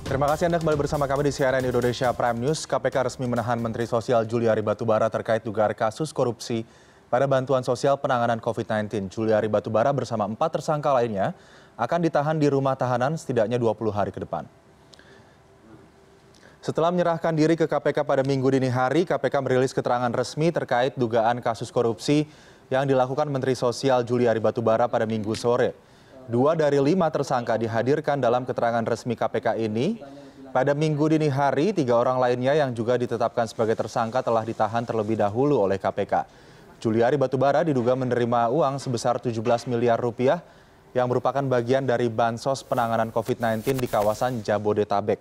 Terima kasih Anda kembali bersama kami di CNN Indonesia Prime News. KPK resmi menahan Menteri Sosial Juliari Batubara terkait dugaan kasus korupsi pada bantuan sosial penanganan COVID-19. Juliari Batubara bersama 4 tersangka lainnya akan ditahan di rumah tahanan setidaknya 20 hari ke depan. Setelah menyerahkan diri ke KPK pada Minggu dini hari, KPK merilis keterangan resmi terkait dugaan kasus korupsi yang dilakukan Menteri Sosial Juliari Batubara pada Minggu sore. 2 dari 5 tersangka dihadirkan dalam keterangan resmi KPK ini. Pada Minggu dini hari, 3 orang lainnya yang juga ditetapkan sebagai tersangka telah ditahan terlebih dahulu oleh KPK. Juliari Batubara diduga menerima uang sebesar 17 miliar rupiah yang merupakan bagian dari bansos penanganan COVID-19 di kawasan Jabodetabek.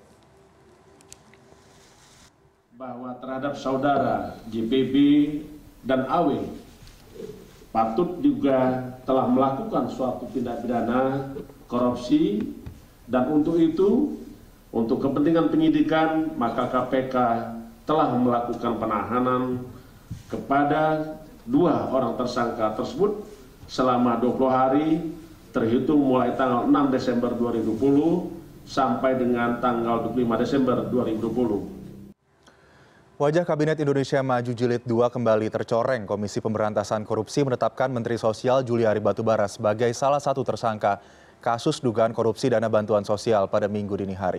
Bahwa terhadap saudara JPB dan AW patut juga telah melakukan suatu tindak pidana korupsi, dan untuk itu, untuk kepentingan penyidikan, maka KPK telah melakukan penahanan kepada 2 orang tersangka tersebut selama 20 hari terhitung mulai tanggal 6 Desember 2020 sampai dengan tanggal 25 Desember 2020. Wajah Kabinet Indonesia Maju Jilid 2 kembali tercoreng. Komisi Pemberantasan Korupsi menetapkan Menteri Sosial Juliari Batubara sebagai salah satu tersangka kasus dugaan korupsi dana bantuan sosial pada Minggu dini hari.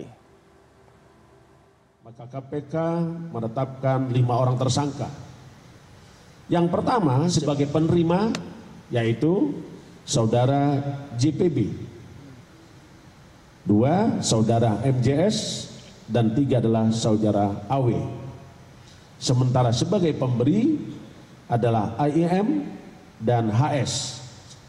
Maka KPK menetapkan 5 orang tersangka. Yang pertama sebagai penerima yaitu saudara JPB, 2 saudara MJS, dan 3 adalah saudara AW. Sementara sebagai pemberi adalah AIM dan HS.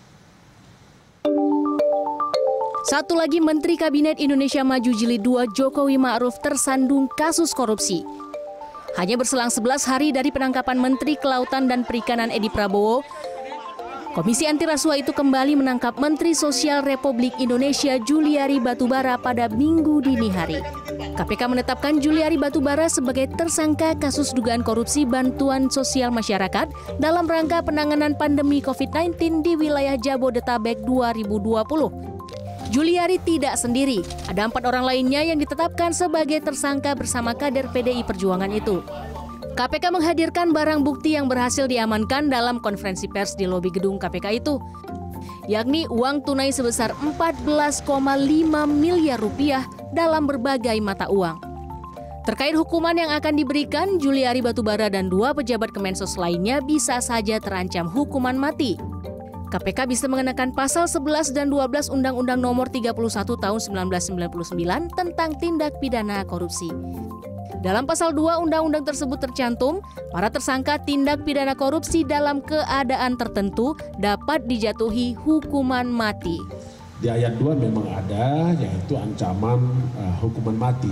Satu lagi Menteri Kabinet Indonesia Maju Jilid 2 Jokowi Ma'ruf tersandung kasus korupsi. Hanya berselang 11 hari dari penangkapan Menteri Kelautan dan Perikanan Edi Prabowo, Komisi Anti Rasuah itu kembali menangkap Menteri Sosial Republik Indonesia Juliari Batubara pada Minggu dini hari. KPK menetapkan Juliari Batubara sebagai tersangka kasus dugaan korupsi bantuan sosial masyarakat dalam rangka penanganan pandemi COVID-19 di wilayah Jabodetabek 2020. Juliari tidak sendiri, ada 4 orang lainnya yang ditetapkan sebagai tersangka bersama kader PDI Perjuangan itu. KPK menghadirkan barang bukti yang berhasil diamankan dalam konferensi pers di lobi gedung KPK itu, yakni uang tunai sebesar 14,5 miliar rupiah dalam berbagai mata uang. Terkait hukuman yang akan diberikan, Juliari Batubara dan 2 pejabat Kemensos lainnya bisa saja terancam hukuman mati. KPK bisa mengenakan pasal 11 dan 12 Undang-Undang Nomor 31 Tahun 1999 tentang tindak pidana korupsi. Dalam pasal 2 undang-undang tersebut tercantum, para tersangka tindak pidana korupsi dalam keadaan tertentu dapat dijatuhi hukuman mati. Di ayat 2 memang ada, yaitu ancaman hukuman mati.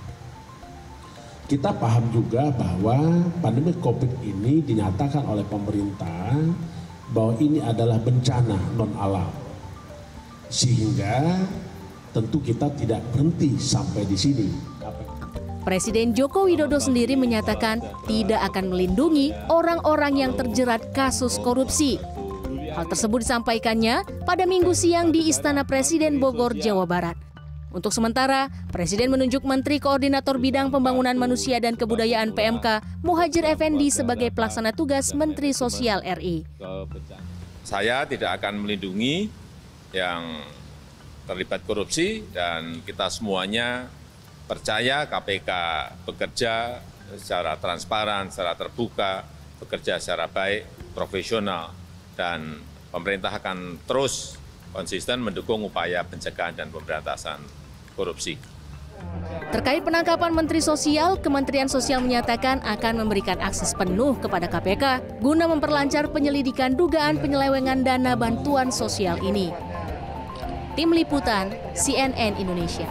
Kita paham juga bahwa pandemi COVID ini dinyatakan oleh pemerintah bahwa ini adalah bencana non-alam. Sehingga tentu kita tidak berhenti sampai di sini. Presiden Joko Widodo sendiri menyatakan tidak akan melindungi orang-orang yang terjerat kasus korupsi. Hal tersebut disampaikannya pada Minggu siang di Istana Presiden Bogor, Jawa Barat. Untuk sementara, Presiden menunjuk Menteri Koordinator Bidang Pembangunan Manusia dan Kebudayaan PMK, Muhadjir Effendi sebagai pelaksana tugas Menteri Sosial RI. Saya tidak akan melindungi yang terlibat korupsi, dan kita semuanya percaya KPK bekerja secara transparan, secara terbuka, bekerja secara baik, profesional, dan pemerintah akan terus konsisten mendukung upaya pencegahan dan pemberantasan korupsi. Terkait penangkapan Menteri Sosial, Kementerian Sosial menyatakan akan memberikan akses penuh kepada KPK guna memperlancar penyelidikan dugaan penyelewengan dana bantuan sosial ini. Tim Liputan CNN Indonesia.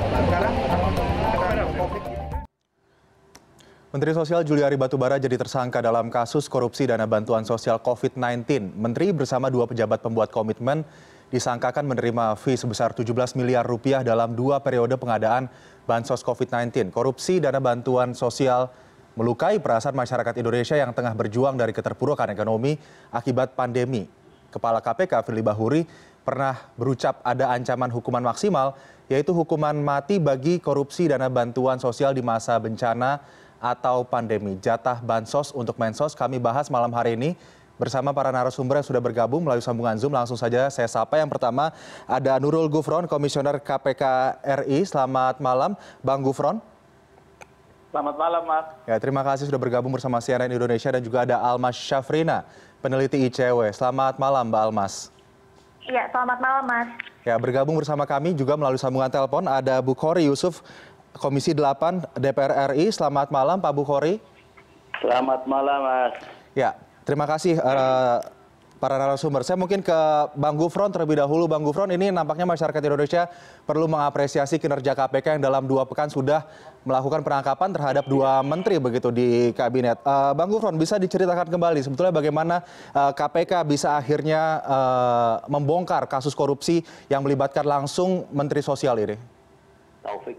Menteri Sosial Juliari Batubara jadi tersangka dalam kasus korupsi dana bantuan sosial COVID-19. Menteri bersama 2 pejabat pembuat komitmen disangkakan menerima fee sebesar 17 miliar rupiah dalam 2 periode pengadaan bansos COVID-19. Korupsi dana bantuan sosial melukai perasaan masyarakat Indonesia yang tengah berjuang dari keterpurukan ekonomi akibat pandemi. Kepala KPK Firly Bahuri pernah berucap ada ancaman hukuman maksimal yaitu hukuman mati bagi korupsi dana bantuan sosial di masa bencana atau pandemi. Jatah bansos untuk Mensos kami bahas malam hari ini bersama para narasumber yang sudah bergabung melalui sambungan Zoom. Langsung saja saya sapa. Yang pertama ada Nurul Gufron, Komisioner KPK RI. Selamat malam, Bang Gufron. Selamat malam, Mas. Ya, terima kasih sudah bergabung bersama CNN Indonesia, dan juga ada Almas Syafrina, peneliti ICW. Selamat malam, Mbak Almas. Iya, selamat malam, Mas. Ya, bergabung bersama kami juga melalui sambungan telepon ada Bukhari Yusuf, Komisi 8 DPR RI. Selamat malam, Pak Bukhari. Selamat malam, Mas. Ya, terima kasih para narasumber. Saya mungkin ke Bang Gufron terlebih dahulu. Bang Gufron, ini nampaknya masyarakat Indonesia perlu mengapresiasi kinerja KPK yang dalam 2 pekan sudah melakukan penangkapan terhadap 2 menteri begitu di kabinet. Bang Gufron, bisa diceritakan kembali sebetulnya bagaimana KPK bisa akhirnya membongkar kasus korupsi yang melibatkan langsung Menteri Sosial ini? Taufik.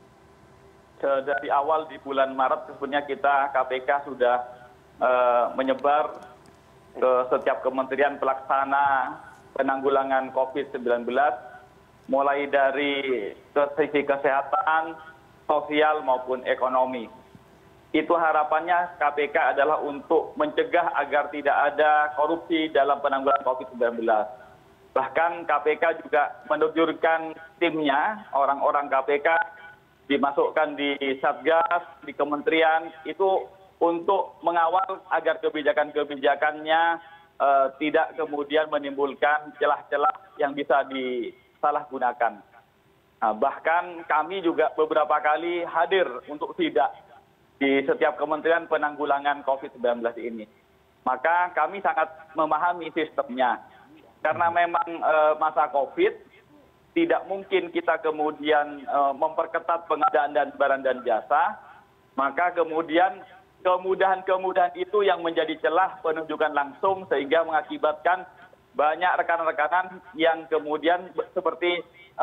Dari awal di bulan Maret sebenarnya kita KPK sudah menyebar ke setiap kementerian pelaksana penanggulangan COVID-19, mulai dari sisi kesehatan, sosial maupun ekonomi. Itu harapannya KPK adalah untuk mencegah agar tidak ada korupsi dalam penanggulangan COVID-19. Bahkan KPK juga menerjunkan timnya, orang-orang KPK dimasukkan di Satgas, di kementerian, itu untuk mengawal agar kebijakan-kebijakannya tidak kemudian menimbulkan celah-celah yang bisa disalahgunakan. Bahkan kami juga beberapa kali hadir untuk sidak di setiap kementerian penanggulangan COVID-19 ini. Maka kami sangat memahami sistemnya. Karena memang masa COVID, tidak mungkin kita kemudian memperketat pengadaan dan barang dan jasa, maka kemudian kemudahan-kemudahan itu yang menjadi celah penunjukan langsung sehingga mengakibatkan banyak rekan-rekanan yang kemudian seperti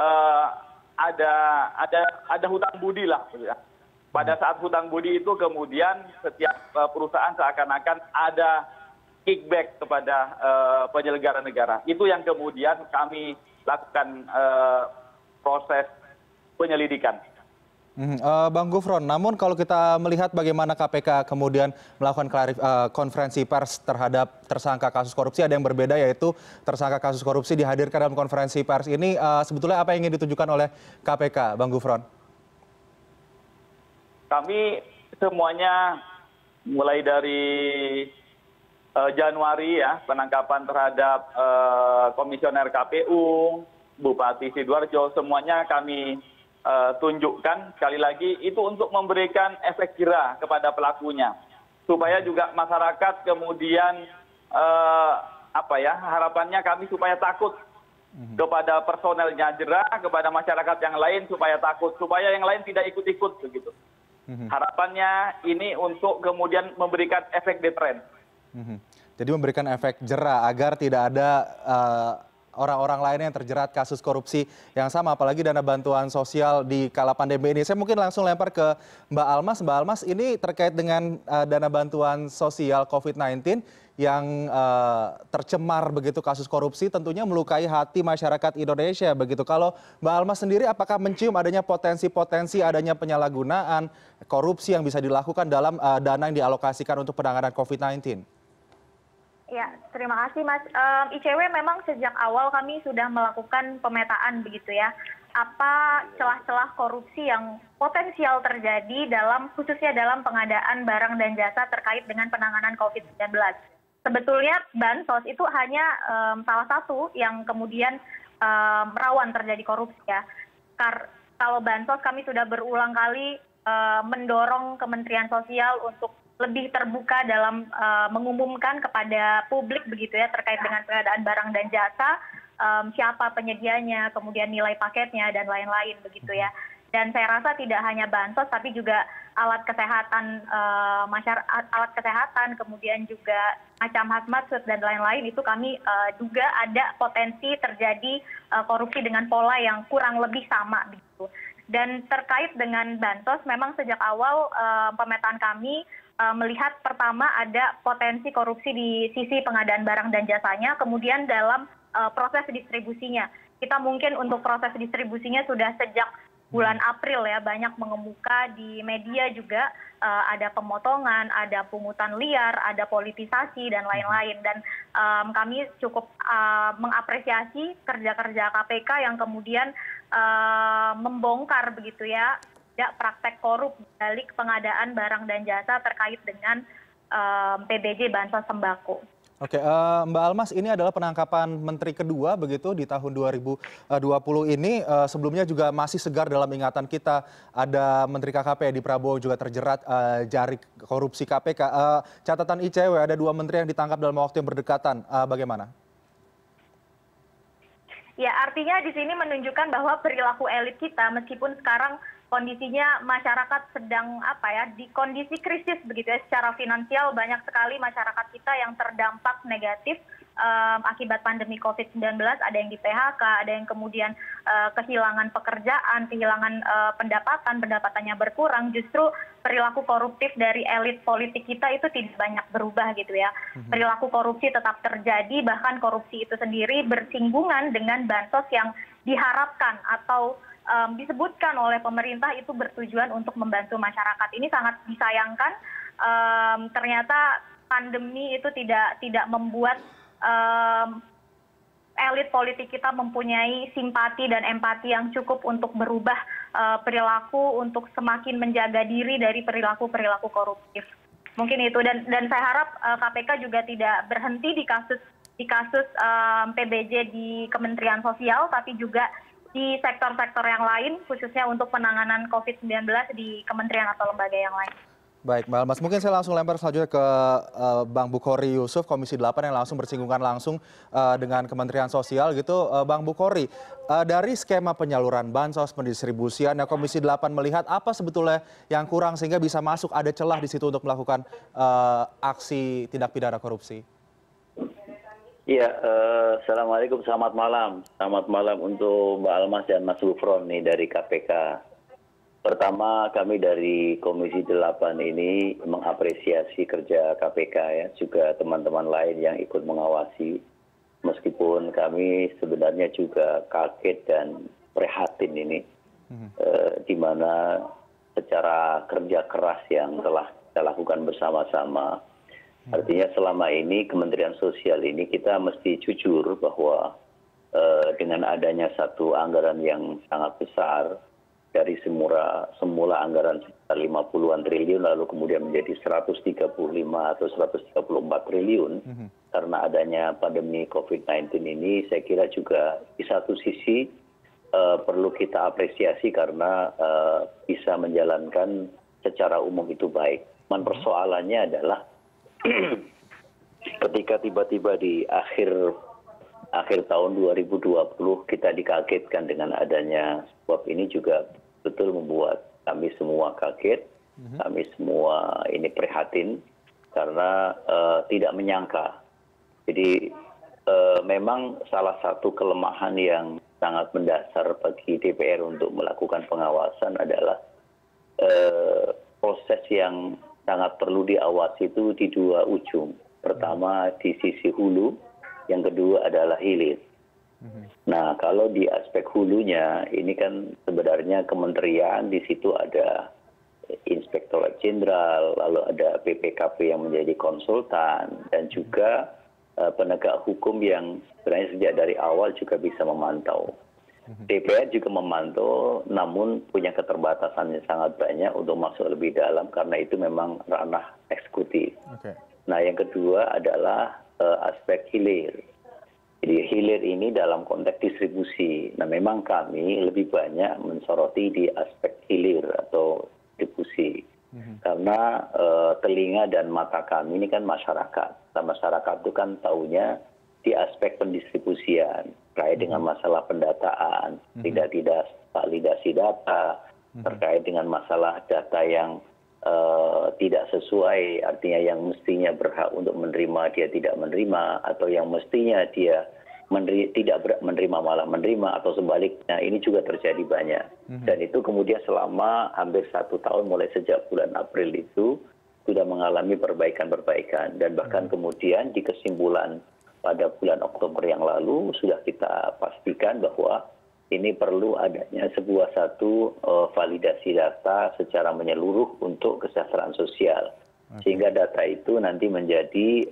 ada hutang budi lah. Pada saat hutang budi itu kemudian setiap perusahaan seakan-akan ada kickback kepada penyelenggara negara. Itu yang kemudian kami lakukan proses penyelidikan. Bang Gufron, namun kalau kita melihat bagaimana KPK kemudian melakukan konferensi pers terhadap tersangka kasus korupsi, ada yang berbeda, yaitu tersangka kasus korupsi dihadirkan dalam konferensi pers ini. Sebetulnya apa yang ingin ditunjukkan oleh KPK, Bang Gufron? Kami semuanya mulai dari Januari ya, penangkapan terhadap komisioner KPU, Bupati Sidoarjo, semuanya kami tunjukkan. Sekali lagi itu untuk memberikan efek jera kepada pelakunya, supaya juga masyarakat kemudian harapannya kami supaya takut kepada personelnya, jera kepada masyarakat yang lain supaya takut, supaya yang lain tidak ikut-ikut begitu. Harapannya ini untuk kemudian memberikan efek deteren. Jadi memberikan efek jera agar tidak ada orang-orang lain yang terjerat kasus korupsi yang sama, apalagi dana bantuan sosial di kala pandemi ini. Saya mungkin langsung lempar ke Mbak Almas. Mbak Almas, ini terkait dengan dana bantuan sosial COVID-19 yang tercemar begitu kasus korupsi, tentunya melukai hati masyarakat Indonesia begitu. Kalau Mbak Almas sendiri, apakah mencium adanya potensi-potensi adanya penyalahgunaan korupsi yang bisa dilakukan dalam dana yang dialokasikan untuk penanganan COVID-19? Ya, terima kasih, Mas. ICW memang sejak awal kami sudah melakukan pemetaan begitu ya. Apa celah-celah korupsi yang potensial terjadi khususnya dalam pengadaan barang dan jasa terkait dengan penanganan COVID-19. Sebetulnya bansos itu hanya salah satu yang kemudian rawan terjadi korupsi ya. Kalau bansos kami sudah berulang kali mendorong Kementerian Sosial untuk lebih terbuka dalam mengumumkan kepada publik begitu ya terkait dengan pengadaan barang dan jasa, siapa penyedianya, kemudian nilai paketnya dan lain-lain begitu ya. Dan saya rasa tidak hanya bansos tapi juga alat kesehatan alat kesehatan, kemudian juga macam hazmat suit dan lain-lain itu kami duga ada potensi terjadi korupsi dengan pola yang kurang lebih sama begitu. Dan terkait dengan bansos memang sejak awal pemetaan kami melihat pertama ada potensi korupsi di sisi pengadaan barang dan jasanya, kemudian dalam proses distribusinya. kita mungkin untuk proses distribusinya sudah sejak bulan April ya, banyak mengemuka di media juga, ada pemotongan, ada pungutan liar, ada politisasi dan lain-lain. Dan kami cukup mengapresiasi kerja-kerja KPK yang kemudian membongkar begitu ya, praktek korup balik pengadaan barang dan jasa terkait dengan PBJ bansos sembako. Oke, Mbak Almas, ini adalah penangkapan menteri kedua begitu di tahun 2020 ini. Sebelumnya juga masih segar dalam ingatan kita, ada Menteri KKP Edi Prabowo juga terjerat jari korupsi KPK. Catatan ICW, ada 2 menteri yang ditangkap dalam waktu yang berdekatan. Bagaimana? Ya, artinya di sini menunjukkan bahwa perilaku elit kita, meskipun sekarang kondisinya masyarakat sedang di kondisi krisis begitu ya, secara finansial banyak sekali masyarakat kita yang terdampak negatif akibat pandemi COVID-19, ada yang di PHK, ada yang kemudian kehilangan pekerjaan, kehilangan pendapatannya berkurang. Justru perilaku koruptif dari elit politik kita itu tidak banyak berubah gitu ya. Perilaku korupsi tetap terjadi, bahkan korupsi itu sendiri bersinggungan dengan bansos yang diharapkan atau disebutkan oleh pemerintah itu bertujuan untuk membantu masyarakat. Ini sangat disayangkan. Ternyata pandemi itu tidak membuat elit politik kita mempunyai simpati dan empati yang cukup untuk berubah perilaku, untuk semakin menjaga diri dari perilaku-perilaku koruptif. Mungkin itu, dan saya harap KPK juga tidak berhenti di kasus PBJ di Kementerian Sosial, tapi juga di sektor-sektor yang lain, khususnya untuk penanganan COVID-19 di kementerian atau lembaga yang lain. Baik, Mbak Almas. Mungkin saya langsung lempar selanjutnya ke Bang Bukhori Yusuf, Komisi 8 yang langsung bersinggungan langsung dengan Kementerian Sosial gitu. Bang Bukhori, dari skema penyaluran bansos, pendistribusian, Komisi 8 melihat apa sebetulnya yang kurang sehingga bisa masuk, ada celah di situ untuk melakukan aksi tindak pidana korupsi? Iya, Assalamualaikum, selamat malam. Selamat malam untuk Mbak Almas dan Mas Gufron nih dari KPK. Pertama, kami dari Komisi 8 ini mengapresiasi kerja KPK ya, juga teman-teman lain yang ikut mengawasi. Meskipun kami sebenarnya juga kaget dan prihatin ini, di mana secara kerja keras yang telah kita lakukan bersama-sama, artinya selama ini Kementerian Sosial ini kita mesti jujur bahwa dengan adanya satu anggaran yang sangat besar, dari semula anggaran sekitar 50-an triliun lalu kemudian menjadi 135 atau 134 triliun karena adanya pandemi COVID-19 ini, saya kira juga di satu sisi perlu kita apresiasi karena bisa menjalankan secara umum itu baik. Persoalannya adalah ketika tiba-tiba di akhir tahun 2020 kita dikagetkan dengan adanya sebab ini juga betul membuat kami semua kaget, kami semua ini prihatin karena tidak menyangka. Jadi memang salah satu kelemahan yang sangat mendasar bagi DPR untuk melakukan pengawasan adalah proses yang sangat perlu diawasi itu di dua ujung. Pertama di sisi hulu, yang kedua adalah hilir. Nah, kalau di aspek hulunya ini kan sebenarnya kementerian, di situ ada Inspektorat Jenderal, lalu ada BPKP yang menjadi konsultan, dan juga penegak hukum yang sebenarnya sejak dari awal juga bisa memantau. DPR juga memantau, namun punya keterbatasan yang sangat banyak untuk masuk lebih dalam karena itu memang ranah eksekutif. Nah, yang kedua adalah aspek hilir. Jadi hilir ini dalam konteks distribusi. Nah, memang kami lebih banyak mensoroti di aspek hilir atau distribusi. Karena telinga dan mata kami ini kan masyarakat. Nah, masyarakat itu kan taunya di aspek pendistribusian, terkait dengan masalah pendataan, tidak validasi data, terkait dengan masalah data yang tidak sesuai, artinya yang mestinya berhak untuk menerima dia tidak menerima, atau yang mestinya dia tidak menerima malah menerima, atau sebaliknya. Ini juga terjadi banyak. Dan itu kemudian selama hampir 1 tahun mulai sejak bulan April itu sudah mengalami perbaikan-perbaikan. Dan bahkan kemudian di kesimpulan pada bulan Oktober yang lalu sudah kita pastikan bahwa ini perlu adanya sebuah satu validasi data secara menyeluruh untuk kesejahteraan sosial. Sehingga data itu nanti menjadi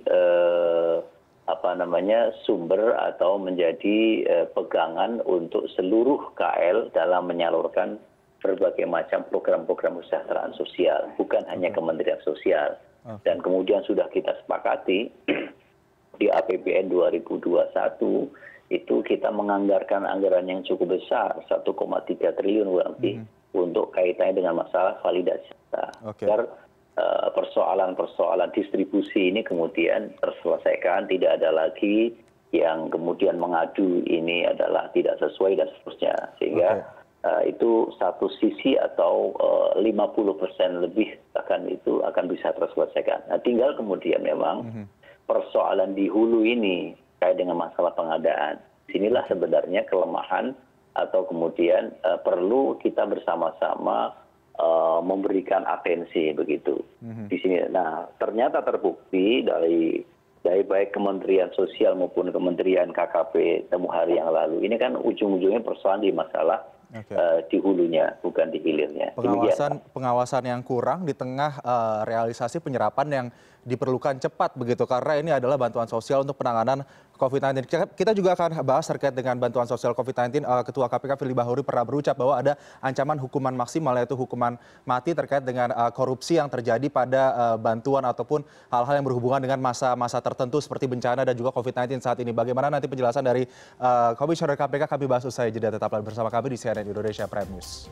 sumber atau menjadi pegangan untuk seluruh KL dalam menyalurkan berbagai macam program-program kesejahteraan sosial, bukan hanya Kementerian Sosial. Dan kemudian sudah kita sepakati di APBN 2021 itu kita menganggarkan anggaran yang cukup besar, 1,3 triliun lebih untuk kaitannya dengan masalah validasi data. Agar persoalan-persoalan distribusi ini kemudian terselesaikan, tidak ada lagi yang kemudian mengadu ini adalah tidak sesuai dan seterusnya. Sehingga itu satu sisi atau 50% lebih itu akan bisa terselesaikan. Nah, tinggal kemudian memang persoalan di hulu ini kait dengan masalah pengadaan. Sinilah sebenarnya kelemahan atau kemudian perlu kita bersama-sama memberikan atensi begitu di sini. Nah, ternyata terbukti dari baik Kementerian Sosial maupun Kementerian KKP temu hari yang lalu ini kan ujung-ujungnya persoalan di masalah di hulunya, bukan di hilirnya. Pengawasan yang kurang di tengah realisasi penyerapan yang diperlukan cepat begitu, karena ini adalah bantuan sosial untuk penanganan COVID-19. Kita juga akan bahas terkait dengan bantuan sosial COVID-19. Ketua KPK Firly Bahuri pernah berucap bahwa ada ancaman hukuman maksimal, yaitu hukuman mati terkait dengan korupsi yang terjadi pada bantuan ataupun hal-hal yang berhubungan dengan masa-masa tertentu seperti bencana dan juga COVID-19 saat ini. Bagaimana nanti penjelasan dari Komisioner KPK, kami bahas usai jeda. Tetaplah bersama kami di CNN Indonesia Prime News.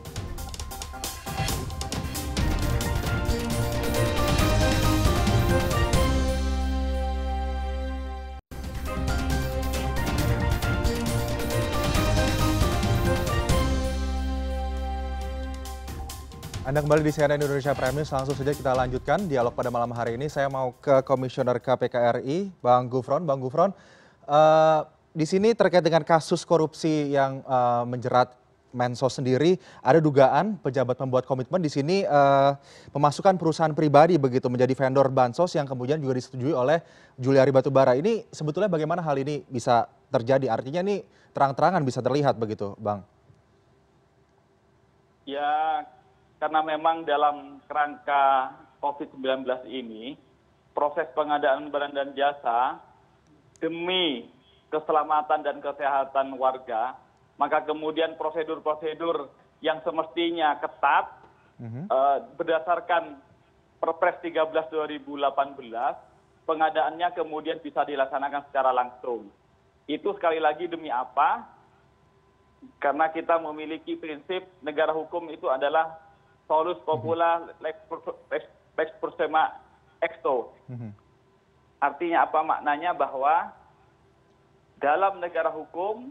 Anda kembali di CNN Indonesia Prime News. Langsung saja kita lanjutkan dialog pada malam hari ini. Saya mau ke Komisioner KPK RI, Bang Gufron. Bang Gufron, di sini terkait dengan kasus korupsi yang menjerat Mensos sendiri, ada dugaan pejabat membuat komitmen di sini memasukkan perusahaan pribadi begitu menjadi vendor bansos yang kemudian juga disetujui oleh Juliari Batubara. Ini sebetulnya bagaimana hal ini bisa terjadi? Artinya ini terang-terangan bisa terlihat begitu, Bang? Ya, karena memang dalam kerangka COVID-19 ini, proses pengadaan barang dan jasa demi keselamatan dan kesehatan warga, maka kemudian prosedur-prosedur yang semestinya ketat berdasarkan Perpres 13/2018, pengadaannya kemudian bisa dilaksanakan secara langsung. Itu sekali lagi demi apa? Karena kita memiliki prinsip negara hukum itu adalah solus popula lex persema exto. Artinya apa maknanya? Bahwa dalam negara hukum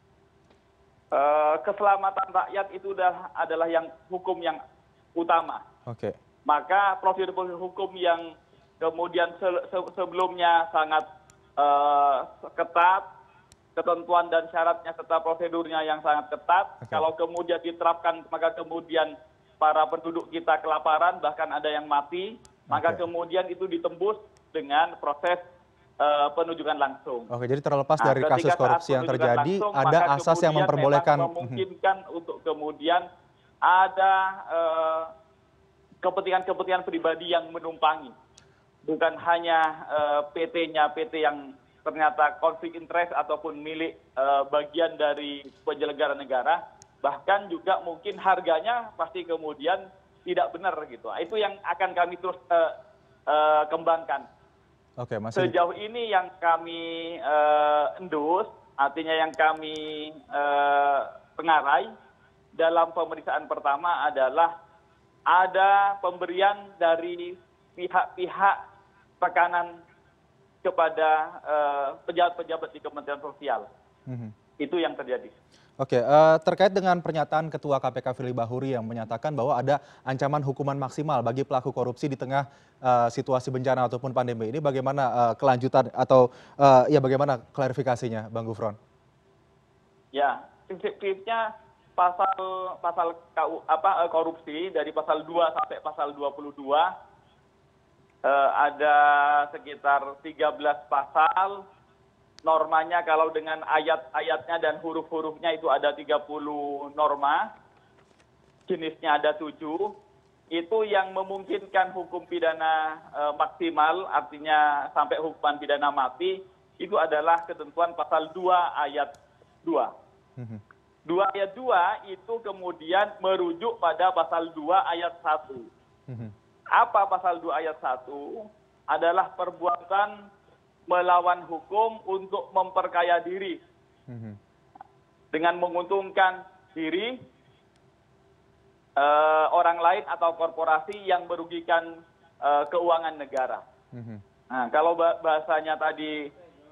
keselamatan rakyat itu adalah yang hukum yang utama. Maka prosedur hukum yang kemudian sebelumnya sangat ketat, ketentuan dan syaratnya serta prosedurnya yang sangat ketat, kalau kemudian diterapkan maka kemudian para penduduk kita kelaparan, bahkan ada yang mati, maka kemudian itu ditembus dengan proses penunjukan langsung. Jadi terlepas dari kasus korupsi yang terjadi, ada asas yang memperbolehkan. Memungkinkan untuk kemudian ada kepentingan-kepentingan pribadi yang menumpangi. Bukan hanya PT-nya, PT yang ternyata konflik interest ataupun milik bagian dari penyelenggara negara, bahkan juga mungkin harganya pasti kemudian tidak benar gitu. Itu yang akan kami terus kembangkan. Sejauh ini yang kami endus, artinya yang kami pengarai dalam pemeriksaan pertama adalah ada pemberian dari pihak-pihak tekanan kepada pejabat-pejabat di Kementerian Sosial. Itu yang terjadi. Terkait dengan pernyataan Ketua KPK Firly Bahuri yang menyatakan bahwa ada ancaman hukuman maksimal bagi pelaku korupsi di tengah situasi bencana ataupun pandemi ini, bagaimana kelanjutan atau bagaimana klarifikasinya, Bang Gufron? Ya, prinsipnya pasal korupsi dari pasal 2 sampai pasal 22 ada sekitar 13 pasal normanya kalau dengan ayat-ayatnya dan huruf-hurufnya itu ada 30 norma, jenisnya ada 7, itu yang memungkinkan hukum pidana maksimal, artinya sampai hukuman pidana mati, itu adalah ketentuan pasal 2 ayat 2. 2 ayat 2 itu kemudian merujuk pada pasal 2 ayat 1. Apa pasal 2 ayat 1? Adalah perbuatan melawan hukum untuk memperkaya diri dengan menguntungkan diri, orang lain atau korporasi yang merugikan keuangan negara. Nah, kalau bahasanya tadi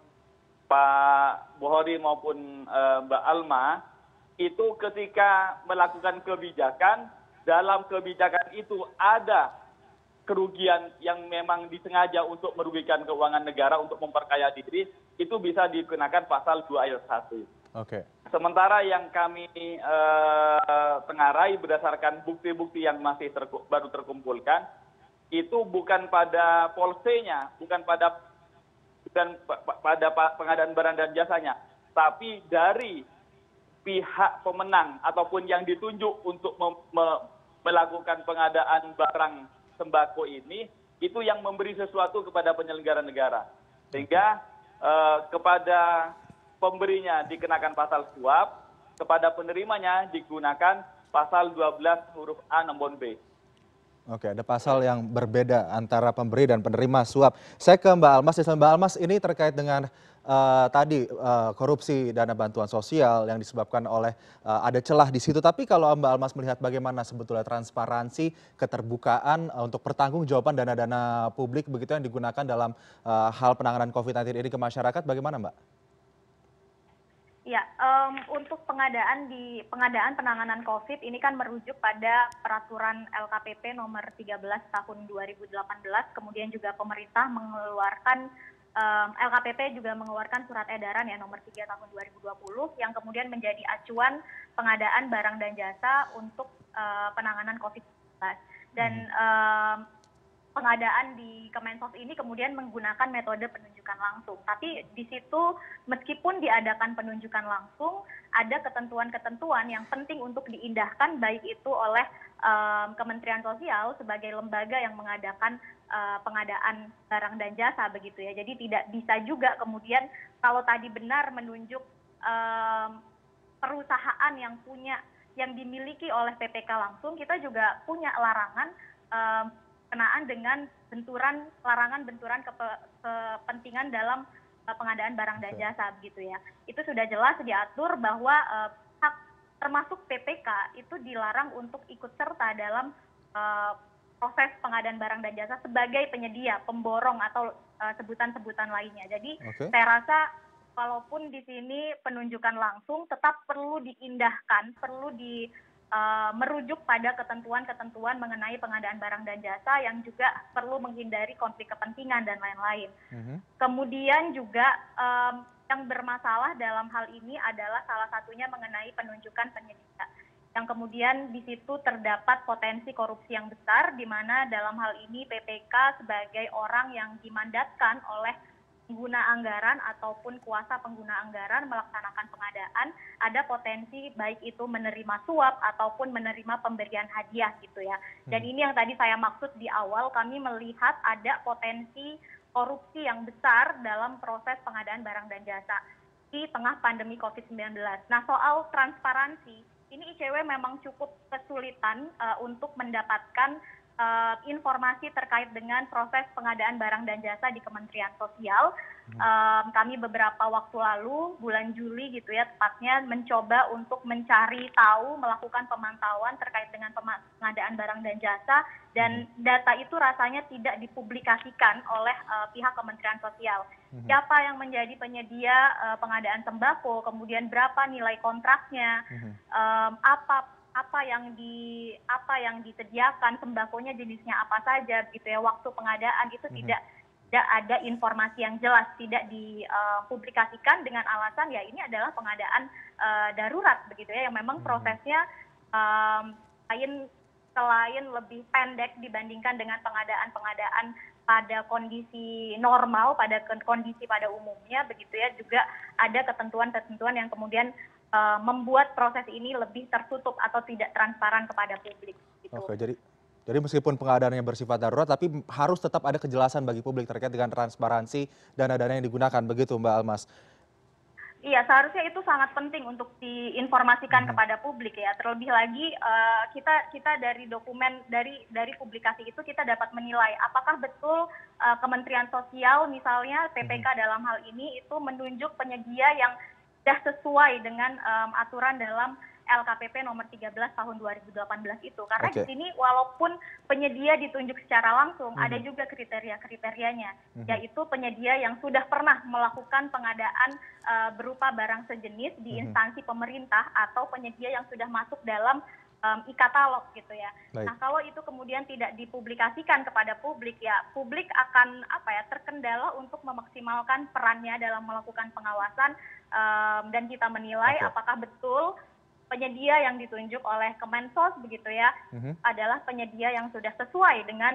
Pak Bukhari maupun Mbak Alma, itu ketika melakukan kebijakan, dalam kebijakan itu ada kerugian yang memang disengaja untuk merugikan keuangan negara untuk memperkaya diri, itu bisa dikenakan pasal 2 ayat 1. Oke. Sementara yang kami tengarai berdasarkan bukti-bukti yang masih baru terkumpulkan, itu bukan pada polsenya, bukan pada pengadaan barang dan jasanya, tapi dari pihak pemenang ataupun yang ditunjuk untuk melakukan pengadaan barang sembako ini, itu yang memberi sesuatu kepada penyelenggara negara. Sehingga kepada pemberinya dikenakan pasal suap, kepada penerimanya digunakan pasal 12 huruf A nombor B. Oke, ada pasal yang berbeda antara pemberi dan penerima suap. Saya ke Mbak Almas. Mbak Almas, ini terkait dengan tadi korupsi dana bantuan sosial yang disebabkan oleh ada celah di situ. Tapi kalau Mbak Almas melihat bagaimana sebetulnya transparansi, keterbukaan untuk pertanggungjawaban dana-dana publik begitu yang digunakan dalam hal penanganan COVID-19 ini ke masyarakat, bagaimana Mbak? Ya, untuk pengadaan penanganan COVID ini kan merujuk pada peraturan LKPP nomor 13 tahun 2018, kemudian juga pemerintah mengeluarkan LKPP juga mengeluarkan surat edaran ya nomor 3 tahun 2020 yang kemudian menjadi acuan pengadaan barang dan jasa untuk penanganan COVID-19. Dan pengadaan di Kemensos ini kemudian menggunakan metode penunjukan langsung. Tapi di situ meskipun diadakan penunjukan langsung, ada ketentuan-ketentuan yang penting untuk diindahkan, baik itu oleh Kementerian Sosial sebagai lembaga yang mengadakan pengadaan barang dan jasa begitu ya. Jadi tidak bisa juga kemudian kalau tadi benar menunjuk perusahaan yang dimiliki oleh PPK langsung, kita juga punya larangan kenaan dengan larangan benturan kepentingan dalam pengadaan barang dan jasa begitu ya. Itu sudah jelas diatur bahwa hak termasuk PPK itu dilarang untuk ikut serta dalam proses pengadaan barang dan jasa sebagai penyedia, pemborong atau sebutan-sebutan lainnya. Jadi saya rasa walaupun di sini penunjukan langsung tetap perlu diindahkan, perlu merujuk pada ketentuan-ketentuan mengenai pengadaan barang dan jasa yang juga perlu menghindari konflik kepentingan dan lain-lain. Kemudian juga yang bermasalah dalam hal ini adalah salah satunya mengenai penunjukan penyedia, yang kemudian di situ terdapat potensi korupsi yang besar, di mana dalam hal ini PPK sebagai orang yang dimandatkan oleh pengguna anggaran ataupun kuasa pengguna anggaran melaksanakan pengadaan, ada potensi baik itu menerima suap ataupun menerima pemberian hadiah gitu ya. Dan ini yang tadi saya maksud di awal, kami melihat ada potensi korupsi yang besar dalam proses pengadaan barang dan jasa di tengah pandemi COVID-19. Nah, soal transparansi, ini ICW memang cukup kesulitan untuk mendapatkan informasi terkait dengan proses pengadaan barang dan jasa di Kementerian Sosial. Kami beberapa waktu lalu, bulan Juli gitu ya tepatnya, mencoba untuk mencari tahu, melakukan pemantauan terkait dengan pengadaan barang dan jasa, dan data itu rasanya tidak dipublikasikan oleh pihak Kementerian Sosial. Siapa yang menjadi penyedia pengadaan sembako, kemudian berapa nilai kontraknya, apa yang disediakan, sembakonya jenisnya apa saja gitu ya, waktu pengadaan itu tidak ada informasi yang jelas, tidak dipublikasikan dengan alasan ya ini adalah pengadaan darurat begitu ya, yang memang prosesnya selain lebih pendek dibandingkan dengan pengadaan pada kondisi normal, pada kondisi pada umumnya begitu ya, juga ada ketentuan-ketentuan yang kemudian membuat proses ini lebih tertutup atau tidak transparan kepada publik. Gitu. Oke, jadi meskipun pengadaannya bersifat darurat, tapi harus tetap ada kejelasan bagi publik terkait dengan transparansi dana-dana yang digunakan, begitu Mbak Almas? Iya, seharusnya itu sangat penting untuk diinformasikan kepada publik ya. Terlebih lagi kita dari dokumen dari publikasi itu kita dapat menilai apakah betul Kementerian Sosial misalnya PPK dalam hal ini itu menunjuk penyedia yang sudah sesuai dengan aturan dalam LKPP nomor 13 tahun 2018 itu. Karena di sini walaupun penyedia ditunjuk secara langsung, ada juga kriteria-kriterianya, yaitu penyedia yang sudah pernah melakukan pengadaan berupa barang sejenis di instansi pemerintah atau penyedia yang sudah masuk dalam e-katalog gitu ya. Baik. Nah, kalau itu kemudian tidak dipublikasikan kepada publik ya, publik akan terkendala untuk memaksimalkan perannya dalam melakukan pengawasan dan kita menilai apakah betul penyedia yang ditunjuk oleh Kemensos begitu ya adalah penyedia yang sudah sesuai dengan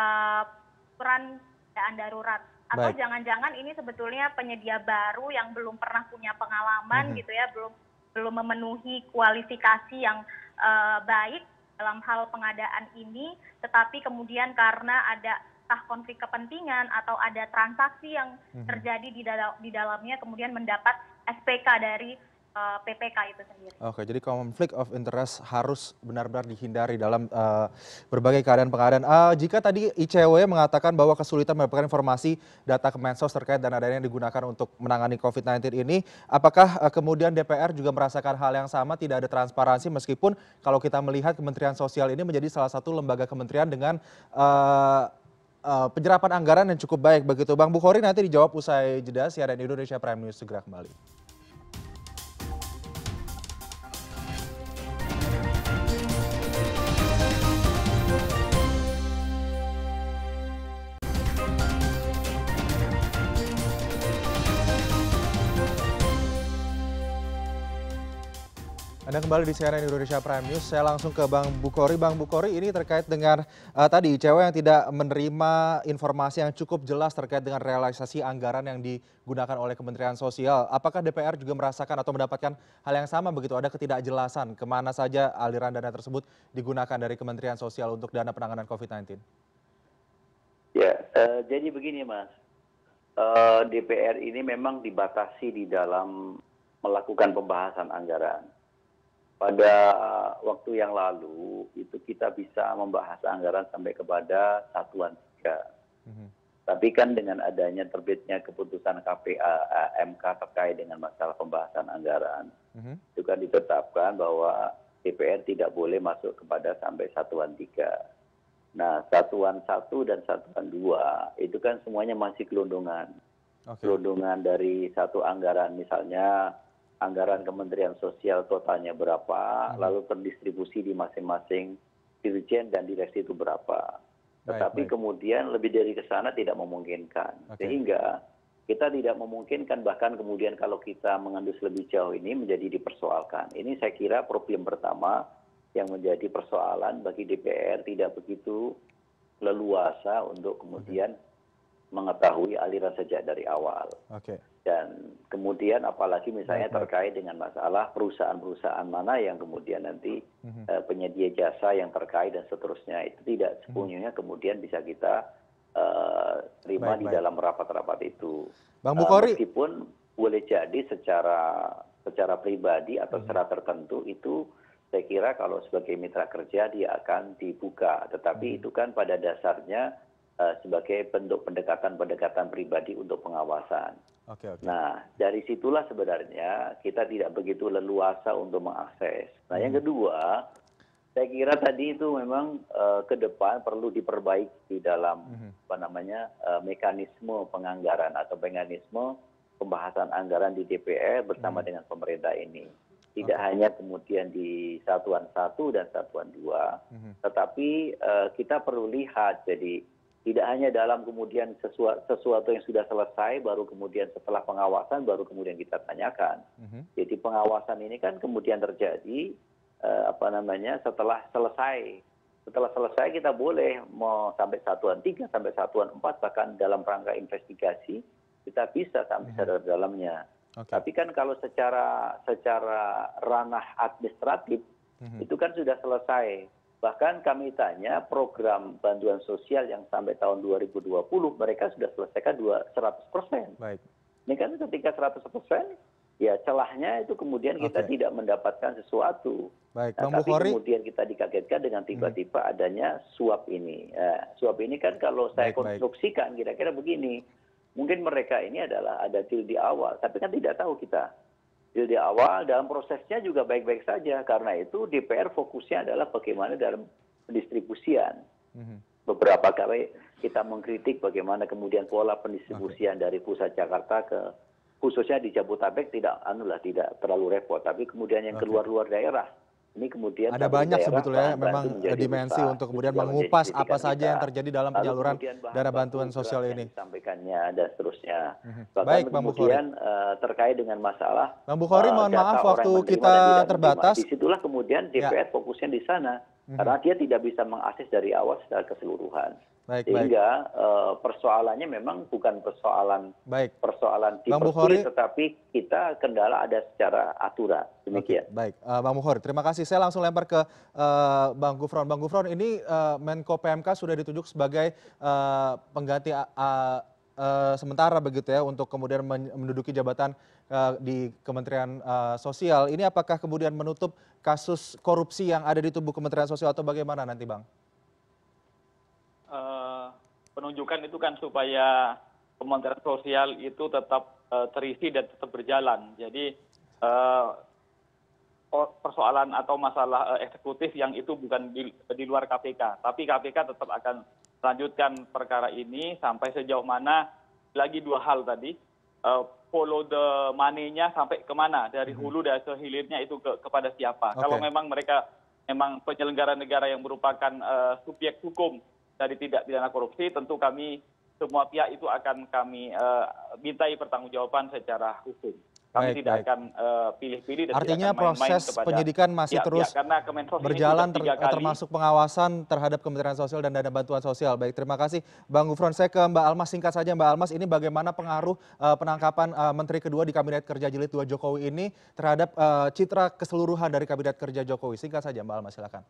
aturan keadaan darurat. Atau jangan-jangan ini sebetulnya penyedia baru yang belum pernah punya pengalaman gitu ya, belum memenuhi kualifikasi yang baik dalam hal pengadaan ini, tetapi kemudian karena ada konflik kepentingan atau ada transaksi yang terjadi di dalamnya kemudian mendapat SPK dari PPK itu sendiri. Oke, jadi konflik of interest harus benar-benar dihindari dalam berbagai keadaan pengadaan. Jika tadi ICW mengatakan bahwa kesulitan mendapatkan informasi data Kemensos terkait dana-dana yang digunakan untuk menangani COVID-19 ini, apakah kemudian DPR juga merasakan hal yang sama, tidak ada transparansi meskipun kalau kita melihat Kementerian Sosial ini menjadi salah satu lembaga kementerian dengan penyerapan anggaran yang cukup baik begitu. Bang Bukhori nanti dijawab usai jeda. CNN Indonesia Prime News segera kembali. Anda kembali di CNN Indonesia Prime News. Saya langsung ke Bang Bukhori. Bang Bukhori, ini terkait dengan tadi ICW yang tidak menerima informasi yang cukup jelas terkait dengan realisasi anggaran yang digunakan oleh Kementerian Sosial. Apakah DPR juga merasakan atau mendapatkan hal yang sama begitu? Ada ketidakjelasan kemana saja aliran dana tersebut digunakan dari Kementerian Sosial untuk dana penanganan COVID-19? Ya, jadi begini Mas. DPR ini memang dibatasi di dalam melakukan pembahasan anggaran. Pada waktu yang lalu itu kita bisa membahas anggaran sampai kepada satuan 3. Tapi kan dengan adanya terbitnya keputusan MK terkait dengan masalah pembahasan anggaran, itu kan ditetapkan bahwa DPR tidak boleh masuk kepada sampai satuan 3. Nah, satuan 1 dan satuan 2 itu kan semuanya masih gelondongan. Gelondongan dari satu anggaran, misalnya anggaran Kementerian Sosial totalnya berapa, lalu terdistribusi di masing-masing dirjen dan direksi itu berapa. Tetapi kemudian lebih dari ke sana tidak memungkinkan. Sehingga kita tidak memungkinkan, bahkan kemudian kalau kita mengendus lebih jauh ini menjadi dipersoalkan. Ini saya kira problem pertama yang menjadi persoalan bagi DPR, tidak begitu leluasa untuk kemudian mengetahui aliran sejak dari awal. Dan kemudian apalagi misalnya terkait dengan masalah perusahaan-perusahaan mana yang kemudian nanti penyedia jasa yang terkait dan seterusnya, itu tidak sepenuhnya kemudian bisa kita terima di dalam rapat-rapat itu. Bang Bukhori, meskipun boleh jadi secara pribadi atau secara tertentu itu saya kira kalau sebagai mitra kerja dia akan dibuka, tetapi itu kan pada dasarnya sebagai bentuk pendekatan pribadi untuk pengawasan. Nah, dari situlah sebenarnya kita tidak begitu leluasa untuk mengakses. Nah, yang kedua, saya kira tadi itu memang ke depan perlu diperbaiki di dalam mekanisme penganggaran atau mekanisme pembahasan anggaran di DPR bersama dengan pemerintah ini. Tidak hanya kemudian di satuan 1 dan satuan 2, tetapi kita perlu lihat, jadi tidak hanya dalam kemudian sesuatu yang sudah selesai, baru kemudian setelah pengawasan, baru kemudian kita tanyakan. Jadi pengawasan ini kan kemudian terjadi setelah selesai Setelah selesai kita boleh mau sampai satuan 3, sampai satuan 4, bahkan dalam rangka investigasi kita bisa sampai dalamnya. Tapi kan kalau secara ranah administratif itu kan sudah selesai. Bahkan kami tanya program bantuan sosial yang sampai tahun 2020 mereka sudah selesaikan 100%. Baik. Ini kan ketika 100%, ya celahnya itu kemudian kita tidak mendapatkan sesuatu. Baik, Nah, Bang tapi Bukhori. kemudian kita dikagetkan dengan tiba-tiba adanya suap ini. Suap ini kan kalau saya konstruksikan kira-kira begini, mungkin mereka ini adalah ada deal di awal, tapi kan tidak tahu kita. Deal di awal dalam prosesnya juga baik-baik saja, karena itu DPR fokusnya adalah bagaimana dalam pendistribusian. Beberapa kali kita mengkritik bagaimana kemudian pola pendistribusian dari pusat Jakarta ke khususnya di Jabodetabek tidak terlalu repot, tapi kemudian yang keluar-luar daerah ini kemudian ada banyak sebetulnya memang dimensi untuk kemudian mengupas apa saja yang terjadi dalam penyaluran dana bantuan sosial ini. Sampaikannya dan seterusnya. Baik, Bang Bukhori. Kemudian terkait dengan masalah Bang Bukhori, mohon maaf waktu kita terbatas. Disitulah kemudian DPR fokusnya di sana karena dia tidak bisa mengakses dari awal secara keseluruhan. Sehingga persoalannya memang bukan persoalan dipersulit, tetapi kita kendala ada secara aturan. Demikian. Baik, Bang Bukhori, terima kasih. Saya langsung lempar ke Bang Gufron. Bang Gufron, ini Menko PMK sudah ditunjuk sebagai pengganti sementara begitu ya untuk kemudian menduduki jabatan di Kementerian Sosial. Ini apakah kemudian menutup kasus korupsi yang ada di tubuh Kementerian Sosial atau bagaimana nanti, Bang? Penunjukan itu kan supaya Kementerian Sosial itu tetap terisi dan tetap berjalan. Jadi persoalan atau masalah eksekutif yang itu bukan di luar KPK, tapi KPK tetap akan melanjutkan perkara ini sampai sejauh mana. Lagi dua hal tadi, follow the money-nya sampai kemana, dari hulu dan ke hilirnya itu kepada siapa. Kalau memang mereka memang penyelenggara negara yang merupakan subjek hukum dari tindak pidana korupsi, tentu kami semua pihak itu akan kami mintai pertanggungjawaban secara hukum. Kami tidak akan pilih-pilih dan artinya tidak akan main-main proses penyidikan masih terus berjalan termasuk pengawasan terhadap Kementerian Sosial dan dana bantuan sosial. Baik, terima kasih Bang Gufron. Saya ke Mbak Almas, singkat saja Mbak Almas, ini bagaimana pengaruh penangkapan Menteri kedua di Kabinet Kerja Jilid 2 Jokowi ini terhadap citra keseluruhan dari Kabinet Kerja Jokowi? Singkat saja Mbak Almas, silakan.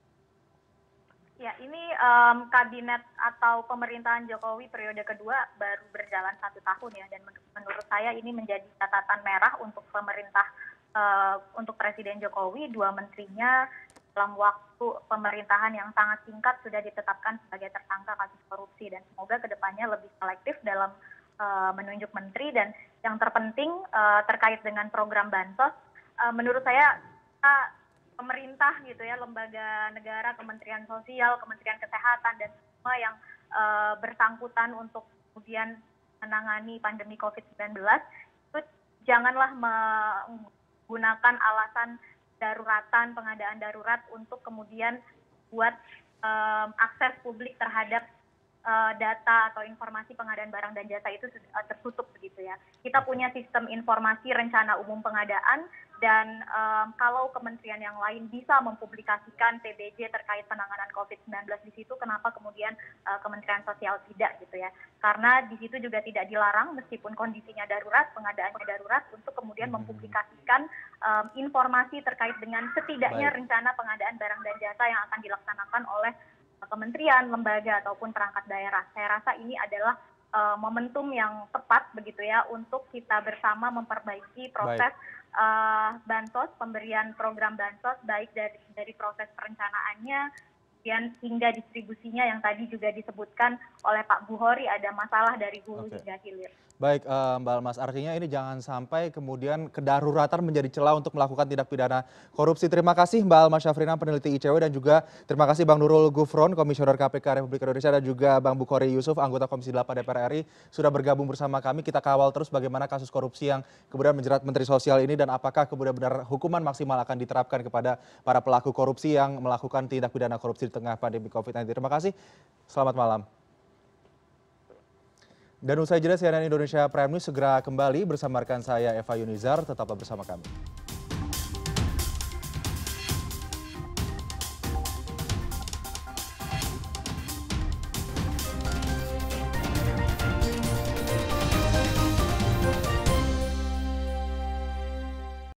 Ya, ini kabinet atau pemerintahan Jokowi periode kedua baru berjalan 1 tahun ya, dan menurut saya ini menjadi catatan merah untuk pemerintah, untuk Presiden Jokowi. 2 menterinya dalam waktu pemerintahan yang sangat singkat sudah ditetapkan sebagai tersangka kasus korupsi, dan semoga kedepannya lebih selektif dalam menunjuk menteri. Dan yang terpenting terkait dengan program bansos, menurut saya pemerintah gitu ya, lembaga negara, Kementerian Sosial, Kementerian Kesehatan, dan semua yang bersangkutan untuk kemudian menangani pandemi COVID-19 itu janganlah menggunakan alasan daruratan, pengadaan darurat untuk kemudian buat akses publik terhadap data atau informasi pengadaan barang dan jasa itu tertutup begitu ya. Kita punya sistem informasi rencana umum pengadaan, dan kalau kementerian yang lain bisa mempublikasikan TBJ terkait penanganan COVID-19 di situ, kenapa kemudian Kementerian Sosial tidak gitu ya? Karena di situ juga tidak dilarang meskipun kondisinya darurat, pengadaannya darurat, untuk kemudian mempublikasikan informasi terkait dengan setidaknya rencana pengadaan barang dan jasa yang akan dilaksanakan oleh kementerian, lembaga, ataupun perangkat daerah. Saya rasa ini adalah momentum yang tepat begitu ya untuk kita bersama memperbaiki proses bansos, pemberian program bansos, baik dari proses perencanaannya kemudian hingga distribusinya yang tadi juga disebutkan oleh Pak Bukhori, ada masalah dari hulu hingga hilir. Baik, Mbak Almas, artinya ini jangan sampai kemudian kedaruratan menjadi celah untuk melakukan tindak pidana korupsi. Terima kasih Mbak Almas Syafrina, peneliti ICW, dan juga terima kasih Bang Nurul Gufron, Komisioner KPK Republik Indonesia, dan juga Bang Bukhori Yusuf, anggota Komisi 8 DPR RI, sudah bergabung bersama kami. Kita kawal terus bagaimana kasus korupsi yang kemudian menjerat Menteri Sosial ini, dan apakah kemudian benar hukuman maksimal akan diterapkan kepada para pelaku korupsi yang melakukan tindak pidana korupsi di tengah pandemi COVID-19. Terima kasih, selamat malam. Dan usai jeda, CNN Indonesia Prime News segera kembali bersama rekan saya Eva Yunizar. Tetaplah bersama kami.